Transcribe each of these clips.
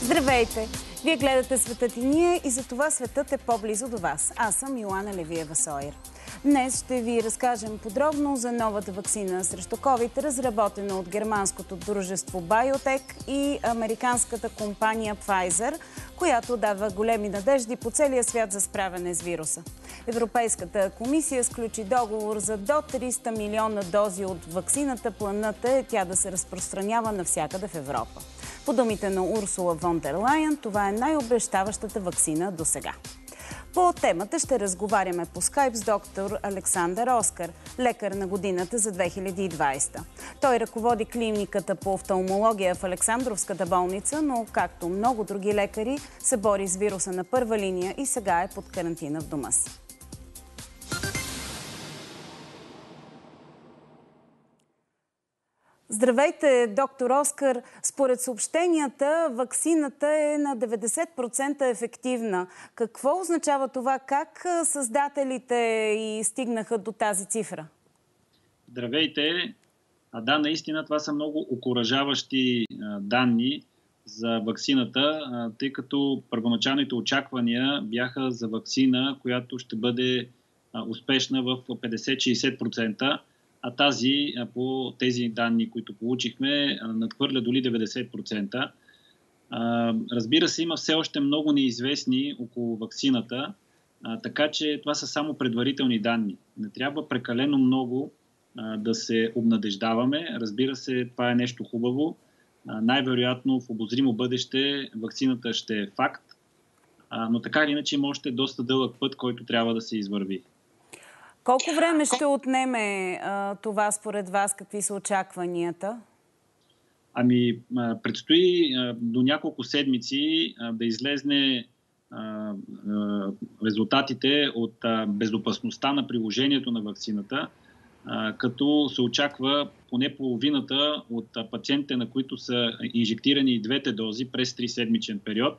Здравейте! Вие гледате Светът и ние и за това светът е по-близо до вас. Аз съм Йоана Левиева-Сойер. Днес ще ви разкажем подробно за новата ваксина срещу COVID, разработена от германското дружество BioNTech и американската компания Pfizer, която дава големи надежди по целия свят за справяне с вируса. Европейската комисия сключи договор за до 300 милиона дози от ваксината. Планът е тя да се разпространява навсякъде в Европа. По думите на Урсула фон дер Лайен, това е най-обещаващата ваксина досега. По темата ще разговаряме по скайп с доктор Александър Оскар, лекар на годината за 2020. Той ръководи клиниката по офталмология в Александровската болница, но както много други лекари се бори с вируса на първа линия и сега е под карантина в дома си. Здравейте, доктор Оскар. Според съобщенията, ваксината е на 90% ефективна. Какво означава това? Как създателите и стигнаха до тази цифра? Здравейте. Да, наистина това са много окуражаващи данни за ваксината, тъй като първоначалните очаквания бяха за ваксина, която ще бъде успешна в 50-60%. А тази, по тези данни, които получихме, надхвърля доли 90%. Разбира се, има все още много неизвестни около ваксината, така че това са само предварителни данни. Не трябва прекалено много да се обнадеждаваме. Разбира се, това е нещо хубаво. Най-вероятно в обозримо бъдеще ваксината ще е факт, но така или иначе има още доста дълъг път, който трябва да се извърви. Колко време ще отнеме това според вас? Какви са очакванията? Предстои до няколко седмици да излезне резултатите от безопасността на приложението на ваксината, като се очаква поне половината от пациентите, на които са инжектирани и двете дози през 3-седмичен период,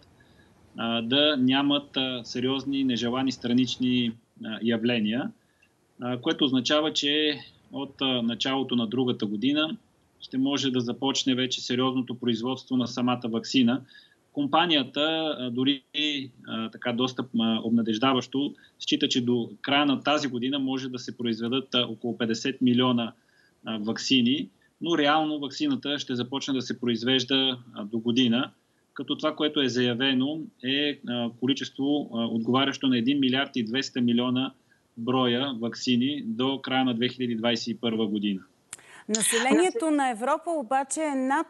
да нямат сериозни нежелани странични явления, което означава, че от началото на другата година ще може да започне вече сериозното производство на самата ваксина. Компанията дори така доста обнадеждаващо счита, че до края на тази година може да се произведат около 50 милиона ваксини, но реално ваксината ще започне да се произвежда до година, като това, което е заявено, е количество отговарящо на 1 милиард и 200 милиона броя ваксини до края на 2021 година. Населението на Европа обаче е над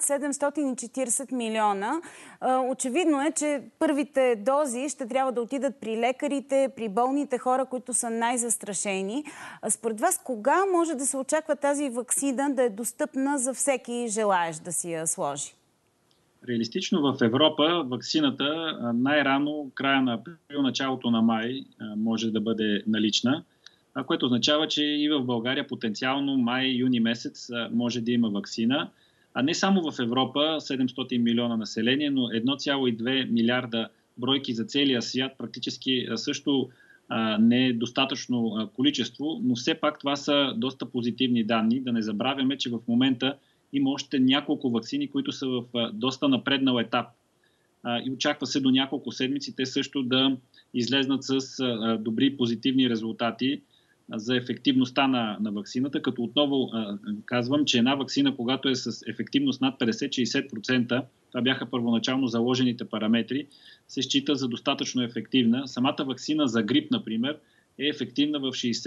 740 милиона. Очевидно е, че първите дози ще трябва да отидат при лекарите, при болните хора, които са най-застрашени. Според вас, кога може да се очаква тази ваксина да е достъпна за всеки желаещ да си я сложи? Реалистично в Европа ваксината най-рано края на април, началото на май може да бъде налична, което означава, че и в България потенциално май-юни месец може да има ваксина. А не само в Европа, 700 милиона население, но 1,2 милиарда бройки за целия свят, практически също не е достатъчно количество, но все пак това са доста позитивни данни. Да не забравяме, че в момента има още няколко ваксини, които са в доста напреднал етап. И очаква се до няколко седмици те също да излезнат с добри позитивни резултати за ефективността на ваксината, като отново казвам, че една ваксина, когато е с ефективност над 50-60%, това бяха първоначално заложените параметри, се счита за достатъчно ефективна. Самата ваксина за грип, например, е ефективна в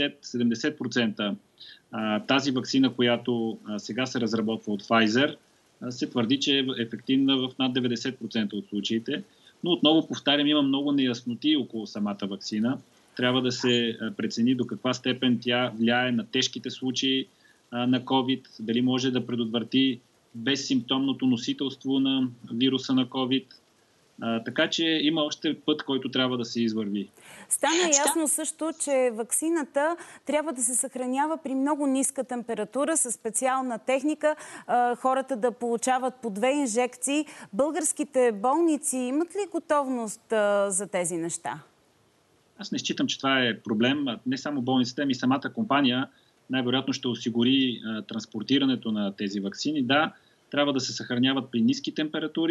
60-70%. Тази ваксина, която сега се разработва от Pfizer, се твърди, че е ефективна в над 90% от случаите. Но отново повтарям, има много неясноти около самата ваксина. Трябва да се прецени до каква степен тя влияе на тежките случаи на COVID, дали може да предотврати безсимптомното носителство на вируса на COVID. Така че има още път, който трябва да се извърви. Стана ясно също, че ваксината трябва да се съхранява при много ниска температура, със специална техника, хората да получават по 2 инжекции. Българските болници имат ли готовност за тези неща? Аз не считам, че това е проблем. Не само болниците, ами самата компания най-вероятно ще осигури транспортирането на тези ваксини. Да, трябва да се съхраняват при ниски температури,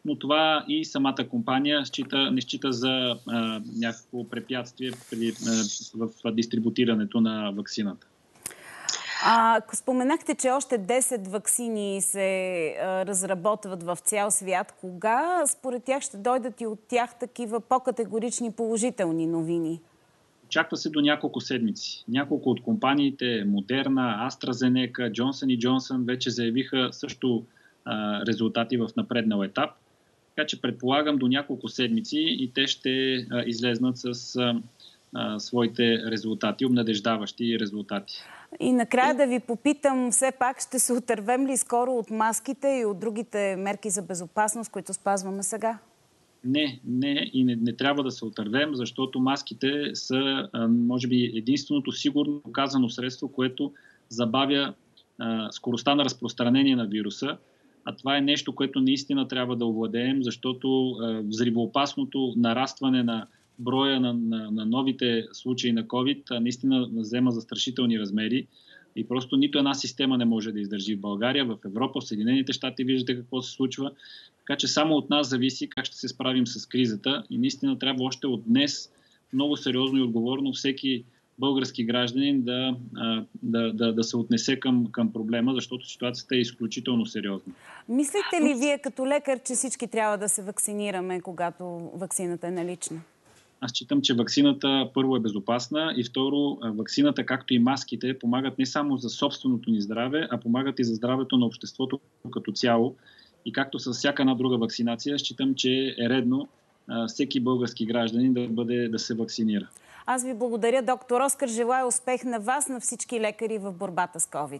но това и самата компания не счита за някакво препятствие в дистрибутирането на ваксината. Споменахте, че още 10 ваксини се разработват в цял свят. Кога според тях ще дойдат и от тях такива по-категорични положителни новини? Очаква се до няколко седмици. Няколко от компаниите, Модерна, AstraZeneca, Johnson & Johnson, вече заявиха също резултати в напреднал етап. Така че предполагам до няколко седмици и те ще излезнат с своите резултати, обнадеждаващи резултати. И накрая да ви попитам, все пак ще се отървем ли скоро от маските и от другите мерки за безопасност, които спазваме сега? Не, не трябва да се отървем, защото маските са, може би, единственото сигурно доказано средство, което забавя скоростта на разпространение на вируса. А това е нещо, което наистина трябва да овладеем, защото взривоопасното нарастване на броя на новите случаи на COVID наистина взема застрашителни размери и просто нито една система не може да издържи в България, в Европа, в Съединените щати виждате какво се случва. Така че само от нас зависи как ще се справим с кризата и наистина трябва още от днес много сериозно и отговорно всеки български гражданин да се отнесе към проблема, защото ситуацията е изключително сериозна. Мислите ли вие като лекар, че всички трябва да се вакцинираме, когато ваксината е налична? Аз считам, че ваксината първо е безопасна и второ, ваксината, както и маските, помагат не само за собственото ни здраве, а помагат и за здравето на обществото като цяло. И както с всяка една друга вакцинация, считам, че е редно всеки български гражданин да се вакцинира. Аз ви благодаря, доктор Оскар. Желая успех на вас, на всички лекари в борбата с COVID.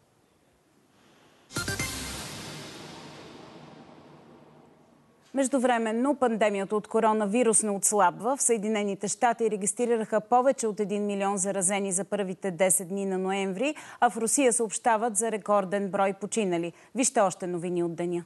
Междувременно пандемията от коронавирус не отслабва. В Съединените щати регистрираха повече от 1 милион заразени за първите 10 дни на ноември, а в Русия съобщават за рекорден брой починали. Вижте още новини от деня.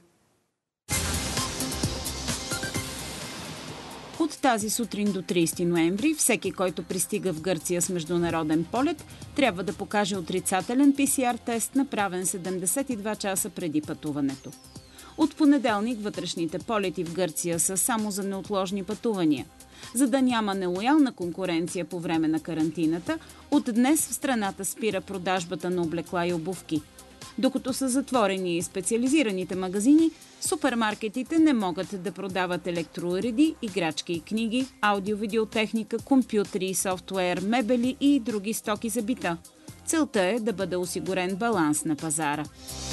От тази сутрин до 30 ноември всеки, който пристига в Гърция с международен полет, трябва да покаже отрицателен PCR-тест, направен 72 часа преди пътуването. От понеделник вътрешните полети в Гърция са само за неотложни пътувания. За да няма нелоялна конкуренция по време на карантината, от днес в страната спира продажбата на облекла и обувки. Докато са затворени и специализираните магазини, супермаркетите не могат да продават електроуреди, играчки и книги, аудио-видеотехника, компютри, софтуер, мебели и други стоки за бита. Целта е да бъде осигурен баланс на пазара.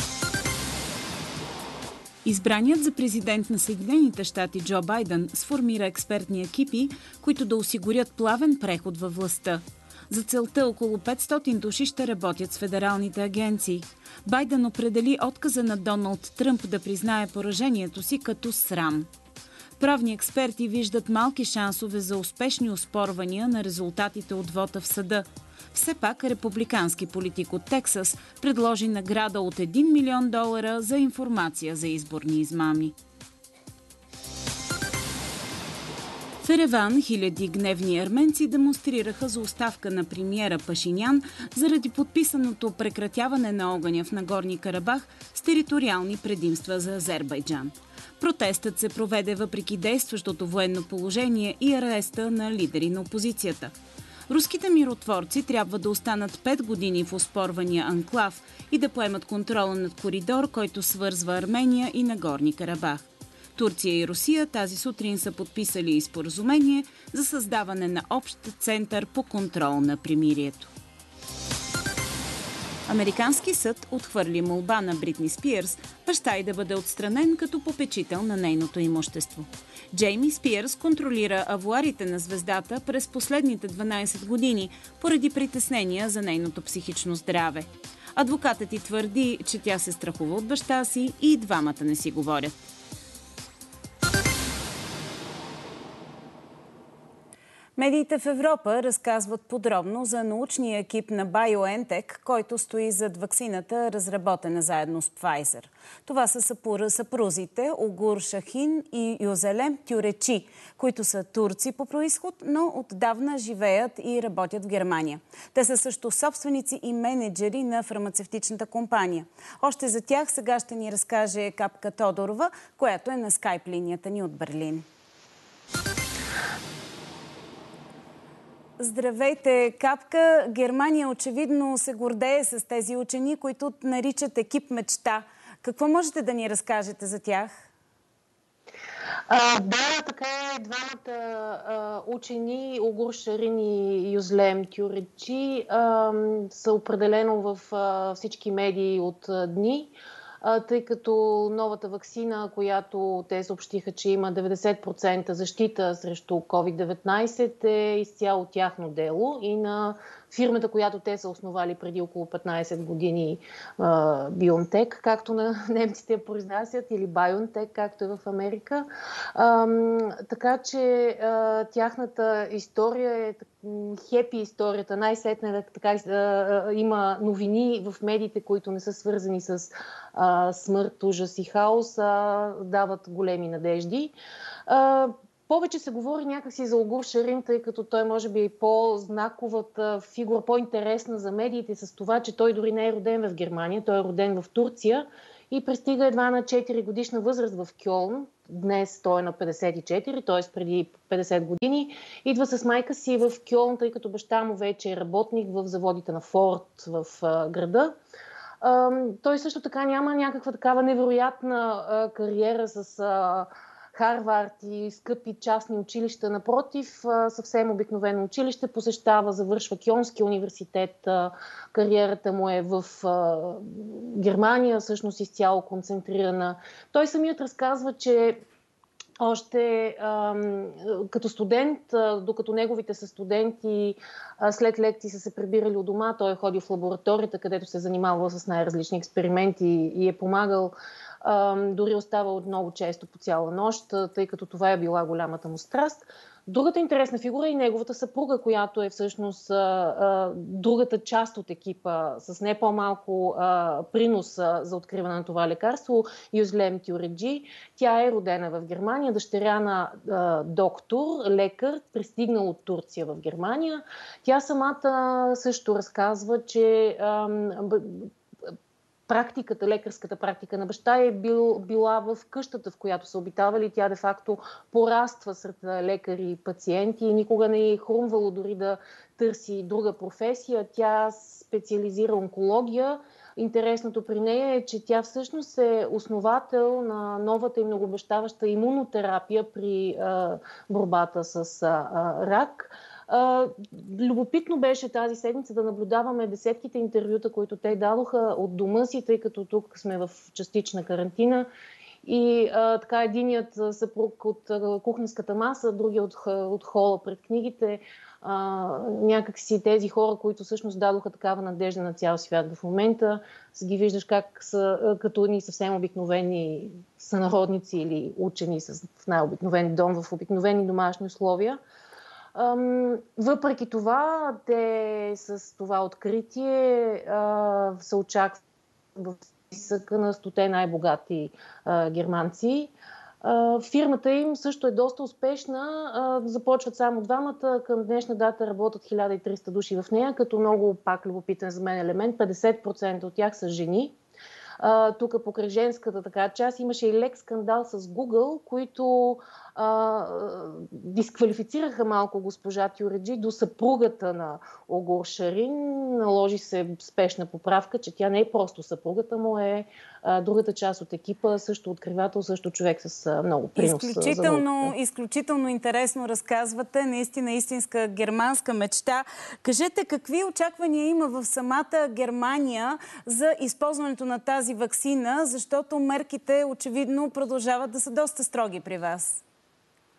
Избраният за президент на Съединените щати Джо Байден сформира експертни екипи, които да осигурят плавен преход във властта. За целта около 500 души ще работят с федералните агенции. Байден определи отказа на Доналд Тръмп да признае поражението си като срам. Правни експерти виждат малки шансове за успешни оспорвания на резултатите от вота в съда. Все пак републикански политик от Тексас предложи награда от $1 милион за информация за изборни измами. В Ереван хиляди гневни арменци демонстрираха за оставка на премиера Пашинян заради подписаното прекратяване на огъня в Нагорни Карабах с териториални предимства за Азербайджан. Протестът се проведе въпреки действащото военно положение и ареста на лидери на опозицията. Руските миротворци трябва да останат 5 години в оспорвания анклав и да поемат контрола над коридор, който свързва Армения и Нагорни Карабах. Турция и Русия тази сутрин са подписали и споразумение за създаване на общ център по контрол на примирието. Американски съд отхвърли молба на Бритни Спиърс баща й да бъде отстранен като попечител на нейното имущество. Джейми Спиърс контролира авуарите на звездата през последните 12 години поради притеснения за нейното психично здраве. Адвокатът й твърди, че тя се страхува от баща си и двамата не си говорят. Медиите в Европа разказват подробно за научния екип на BioNTech, който стои зад ваксината, разработена заедно с Pfizer. Това са съпрузите Огур Шахин и Юзелем Тюречи, които са турци по происход, но отдавна живеят и работят в Германия. Те са също собственици и менеджери на фармацевтичната компания. Още за тях сега ще ни разкаже Капка Тодорова, която е на скайп линията ни от Берлин. Здравейте, Капка! Германия очевидно се гордее с тези учени, които наричат екип мечта. Какво можете да ни разкажете за тях? Да, така е. Двамата учени, Огур Шахин и Юзелем Тюречи, са определено в всички медии от дни, тъй като новата ваксина, която те съобщиха, че има 90% защита срещу COVID-19, е изцяло тяхно дело и на фирмата, която те са основали преди около 15 години, BioNTech, както на немците я произнасят, или BioNTech, както е в Америка. Така че тяхната история е хепи историята. Най-сетне така има новини в медиите, които не са свързани с смърт, ужас и хаос, дават големи надежди. Повече се говори някакси за Огур Шахин, тъй като той може би е по-знаковата фигура, по-интересна за медиите с това, че той дори не е роден в Германия, той е роден в Турция и пристига едва на 4 годишна възраст в Кьолн. Днес той е на 54, т.е. преди 50 години. Идва с майка си в Кьолн, тъй като баща му вече е работник в заводите на Форд в града. Той също така няма някаква такава невероятна кариера с Харвард и скъпи частни училища. Напротив, съвсем обикновено училище посещава, завършва Кьолнския университет. Кариерата му е в Германия, всъщност изцяло концентрирана. Той самият разказва, че още като студент, докато неговите са студенти, след лекции са се прибирали у дома, той е ходил в лабораторията, където се занимавал с най-различни експерименти и е помагал. Дори оставал много често по цяла нощ, тъй като това е била голямата му страст. Другата интересна фигура е и неговата съпруга, която е всъщност другата част от екипа с не по-малко принос за откриване на това лекарство, Юзелем Тюречи. Тя е родена в Германия, дъщеря на доктор, лекар, пристигнал от Турция в Германия. Тя самата също разказва, че лекарската практика на баща е била в къщата, в която са обитавали. Тя де-факто пораства сред лекари и пациенти и никога не е хрумвало дори да търси друга професия. Тя специализира онкология. Интересното при нея е, че тя всъщност е основател на новата и многообещаваща имунотерапия при борбата с рак. Любопитно беше тази седмица да наблюдаваме десетките интервюта, които те дадоха от дома си, тъй като тук сме в частична карантина. И така единият съпруг от кухненската маса, другият от хола пред книгите. Някакси тези хора, които всъщност дадоха такава надежда на цял свят в момента, ги виждаш как са като ни съвсем обикновени сънародници или учени в най-обикновен дом, в обикновени домашни условия. Въпреки това, те с това откритие се очакват в списъка на 100 най-богати германци. Фирмата им също е доста успешна. Започват само двамата. Към днешна дата работят 1300 души в нея, като много пак любопитен за мен елемент. 50% от тях са жени. Тук покрай женската така част имаше и лек скандал с Google, които дисквалифицираха малко госпожа Тюречи до съпругата на Огур Шахин. Наложи се спешна поправка, че тя не е просто съпругата му, е другата част от екипа, също откривател, също човек с много принос. Изключително интересно разказвате, наистина истинска германска мечта. Кажете, какви очаквания има в самата Германия за използването на тази ваксина, защото мерките очевидно продължават да са доста строги при вас?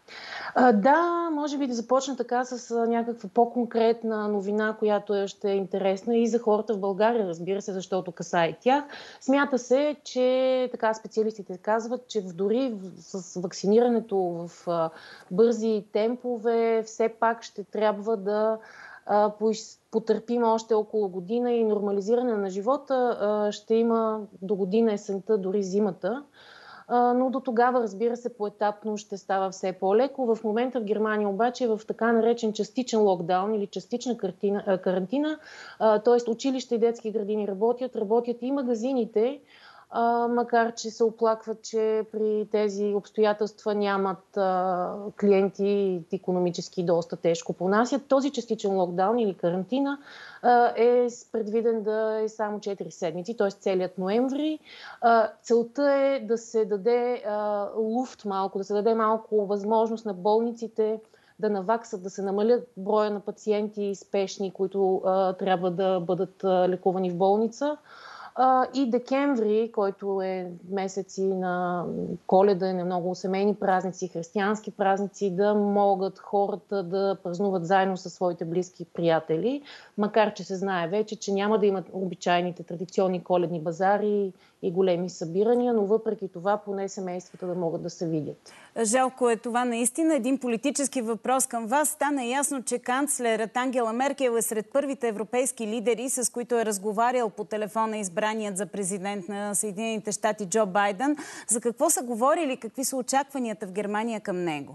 Да, може би да започна така с някаква по-конкретна новина, която ще е интересна и за хората в България, разбира се, защото касае тях. Смята се, че така специалистите казват, че дори с вакцинирането в бързи темпове все пак ще трябва да потърпим още около година и нормализиране на живота ще има до година есента, дори зимата. Но до тогава, разбира се, поетапно ще става все по-леко. В момента в Германия обаче е в така наречен частичен локдаун или частична карантина, т.е. училища и детски градини работят и магазините, макар че се оплакват, че при тези обстоятелства нямат клиенти и икономически доста тежко понасят. Този частичен локдаун или карантина е предвиден да е само 4 седмици, т.е. целият ноември. Целта е да се даде луфт малко, да се даде малко възможност на болниците да наваксат, да се намалят броя на пациенти спешни, които трябва да бъдат лекувани в болница. И декември, който е месеци на Коледа и на много семейни празници, християнски празници, да могат хората да празнуват заедно със своите близки приятели, макар че се знае вече, че няма да имат обичайните традиционни коледни базари и големи събирания, но въпреки това поне семействата да могат да се видят. Жалко е това наистина. Един политически въпрос към вас. Стана ясно, че канцлерът Ангела Меркел е сред първите европейски лидери, с които е разговарял по телефона избраният за президент на Съединените щати Джо Байден. За какво са говорили? Какви са очакванията в Германия към него?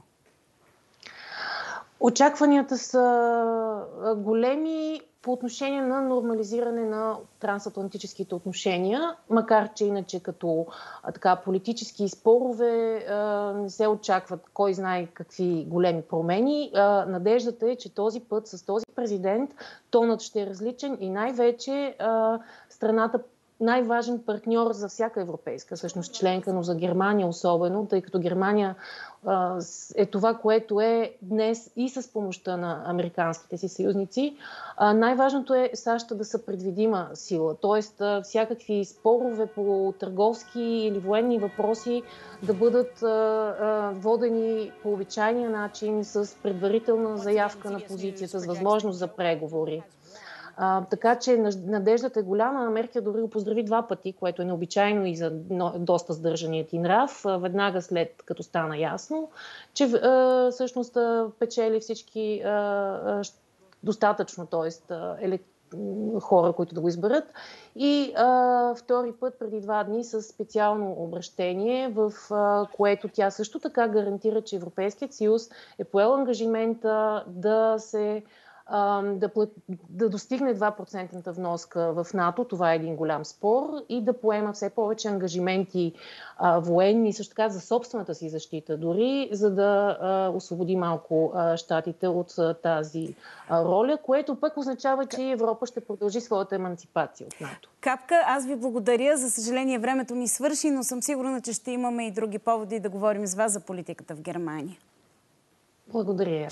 Очакванията са големи по отношение на нормализиране на трансатлантическите отношения, макар че иначе като политически спорове не се очакват кой знае какви големи промени. Надеждата е, че този път с този президент тонът ще е различен и най-вече страната най-важен партньор за всяка европейска, всъщност членка, но за Германия особено, тъй като Германия е това, което е днес и с помощта на американските си съюзници. Най-важното е САЩ да са предвидима сила, т.е. всякакви спорове по търговски или военни въпроси да бъдат водени по обичайния начин с предварителна заявка на позицията, с възможност за преговори. Така че надеждата е голяма. Меркел дори го поздрави 2 пъти, което е необичайно и за доста сдържаният и нрав. Веднага след като стана ясно, че всъщност печели всички достатъчно, т.е. хора, които да го изберат. И втори път преди 2 дни с специално обращение, в което тя също така гарантира, че Европейският съюз е поел ангажимента да достигне 2% вноска в НАТО, това е един голям спор, и да поема все повече ангажименти военни, също така за собствената си защита дори, за да освободи малко щатите от тази роля, което пък означава, че Европа ще продължи своята еманципация от НАТО. Капка, аз ви благодаря. За съжаление, времето ни свърши, но съм сигурна, че ще имаме и други поводи да говорим с вас за политиката в Германия. Благодаря.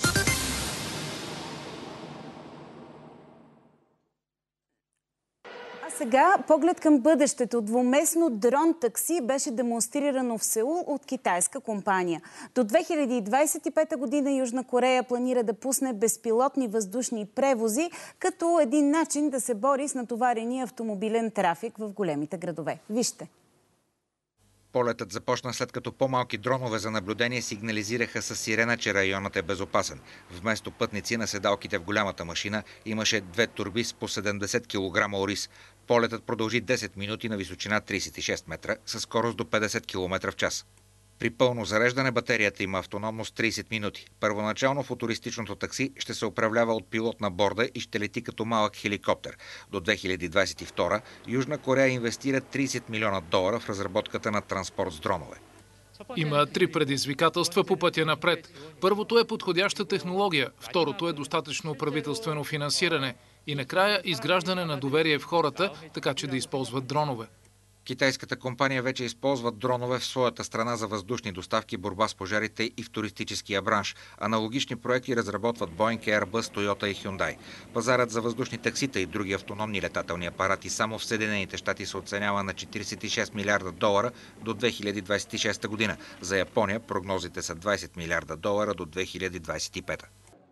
Сега поглед към бъдещето. Двуместно дрон такси беше демонстрирано в Сеул от китайска компания. До 2025 година Южна Корея планира да пусне безпилотни въздушни превози, като един начин да се бори с натоварения автомобилен трафик в големите градове. Вижте. Полетът започна след като по-малки дронове за наблюдение сигнализираха със сирена, че районът е безопасен. Вместо пътници на седалките в голямата машина имаше 2 торби с по 70 кг ориз. Полетът продължи 10 минути на височина 36 метра със скорост до 50 км в час. При пълно зареждане батерията има автономност 30 минути. Първоначално футуристичното такси ще се управлява от пилот на борда и ще лети като малък хеликоптер. До 2022 Южна Корея инвестира $30 милиона в разработката на транспорт с дронове. Има 3 предизвикателства по пътя напред. Първото е подходяща технология, второто е достатъчно правителствено финансиране и накрая изграждане на доверие в хората, така че да използват дронове. Китайската компания вече използва дронове в своята страна за въздушни доставки, борба с пожарите и в туристическия бранш. Аналогични проекти разработват Boeing, Airbus, Toyota и Hyundai. Пазарът за въздушни таксита и други автономни летателни апарати само в Съединените щати се оценява на $46 милиарда до 2026 година. За Япония прогнозите са $20 милиарда до 2025.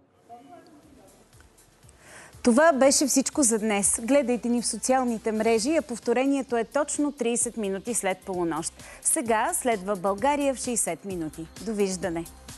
Това беше всичко за днес. Гледайте ни в социалните мрежи, а повторението е точно 30 минути след полунощ. Сега следва България в 60 минути. Довиждане!